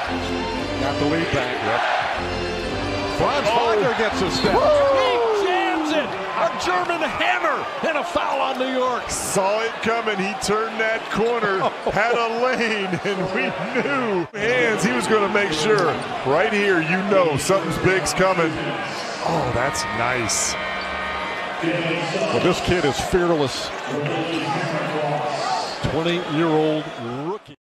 Got the lead back. Franz Wagner gets a step. He jams it. A German hammer and a foul on New York. Saw it coming. He turned that corner, had a lane, and we knew. Hands, he was going to make sure. Right here, you know something's big's coming. Oh, that's nice. Well, this kid is fearless. 20-year-old rookie.